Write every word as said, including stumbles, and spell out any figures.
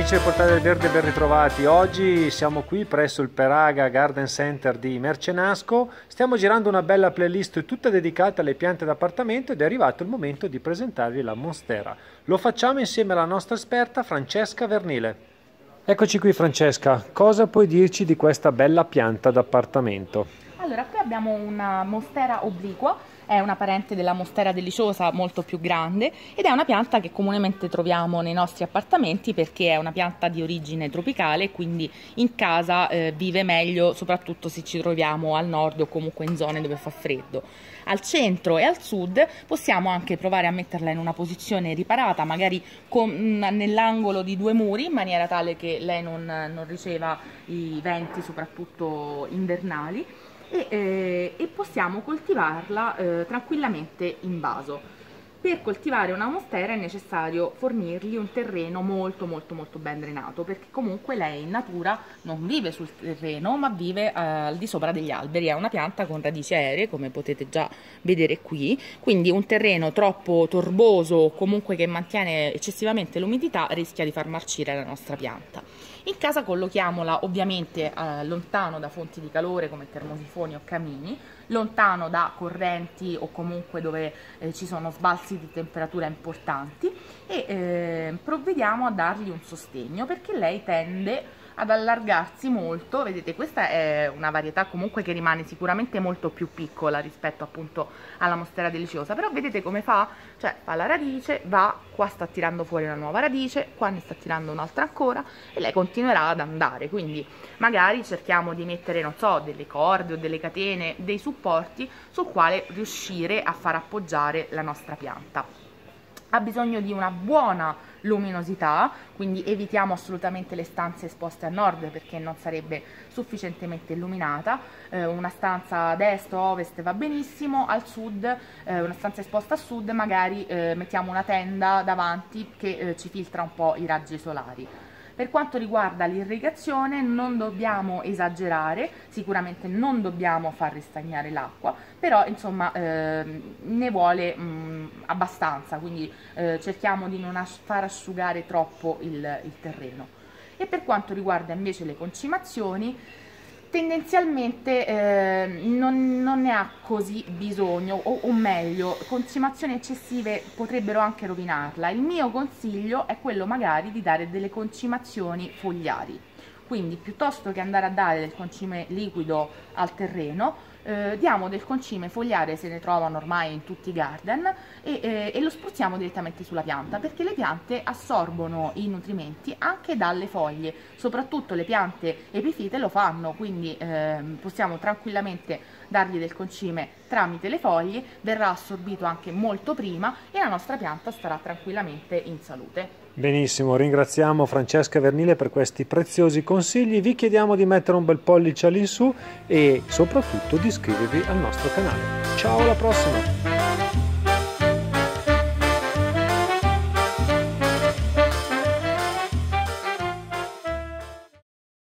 amici del Portale del Verde, ben ritrovati. Oggi siamo qui presso il Peraga Garden Center di Mercenasco. Stiamo girando una bella playlist tutta dedicata alle piante d'appartamento ed è arrivato il momento di presentarvi la Monstera. Lo facciamo insieme alla nostra esperta Francesca Vernile. Eccoci qui Francesca, cosa puoi dirci di questa bella pianta d'appartamento? Allora, qui abbiamo una Monstera obliqua. È una parente della Monstera deliciosa, molto più grande, ed è una pianta che comunemente troviamo nei nostri appartamenti perché è una pianta di origine tropicale, quindi in casa eh, vive meglio, soprattutto se ci troviamo al nord o comunque in zone dove fa freddo. Al centro e al sud possiamo anche provare a metterla in una posizione riparata, magari nell'angolo di due muri, in maniera tale che lei non, non riceva i venti, soprattutto invernali. E, eh, e possiamo coltivarla eh, tranquillamente in vaso. Per coltivare una monstera è necessario fornirgli un terreno molto molto molto ben drenato, perché comunque lei in natura non vive sul terreno ma vive eh, al di sopra degli alberi. È una pianta con radici aeree, come potete già vedere qui, quindi un terreno troppo torboso o comunque che mantiene eccessivamente l'umidità rischia di far marcire la nostra pianta. In casa collochiamola ovviamente eh, lontano da fonti di calore come termosifoni o camini, lontano da correnti o comunque dove eh, ci sono sbalzi di temperatura importanti, e eh, provvediamo a dargli un sostegno perché lei tende ad allargarsi molto. Vedete, questa è una varietà comunque che rimane sicuramente molto più piccola rispetto appunto alla Monstera deliciosa, però vedete come fa? Cioè fa la radice, va, qua sta tirando fuori una nuova radice, qua ne sta tirando un'altra ancora e lei continuerà ad andare. Quindi magari cerchiamo di mettere, non so, delle corde o delle catene, dei supporti sul quale riuscire a far appoggiare la nostra pianta. Ha bisogno di una buona luminosità, quindi evitiamo assolutamente le stanze esposte a nord perché non sarebbe sufficientemente illuminata. Eh, una stanza ad est o ovest va benissimo, al sud, eh, una stanza esposta a sud, magari eh, mettiamo una tenda davanti che eh, ci filtra un po' i raggi solari. Per quanto riguarda l'irrigazione non dobbiamo esagerare, sicuramente non dobbiamo far ristagnare l'acqua, però insomma eh, ne vuole mh, abbastanza, quindi eh, cerchiamo di non as- far asciugare troppo il, il terreno. E per quanto riguarda invece le concimazioni, tendenzialmente eh, non, non ne ha così bisogno, o, o meglio, concimazioni eccessive potrebbero anche rovinarla. Il mio consiglio è quello magari di dare delle concimazioni fogliari, quindi piuttosto che andare a dare del concime liquido al terreno, eh, diamo del concime fogliare, se ne trovano ormai in tutti i garden, e, eh, e lo spruzziamo direttamente sulla pianta, perché le piante assorbono i nutrimenti anche dalle foglie, soprattutto le piante epifite lo fanno, quindi eh, possiamo tranquillamente dargli del concime tramite le foglie, verrà assorbito anche molto prima e la nostra pianta starà tranquillamente in salute. Benissimo, ringraziamo Francesca Vernile per questi preziosi consigli, vi chiediamo di mettere un bel pollice all'insù e soprattutto di iscrivervi al nostro canale. Ciao, alla prossima!